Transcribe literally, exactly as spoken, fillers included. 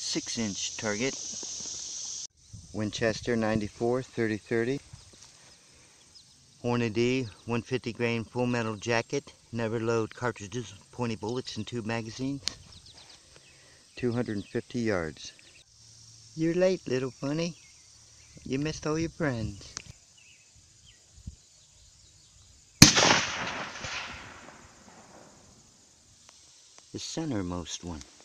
six inch target. Winchester ninety-four thirty thirty. Hornady one fifty grain full metal jacket. Never load cartridges with pointy bullets in tube magazines. two hundred fifty yards. You're late, little funny. You missed all your friends. The centermost one.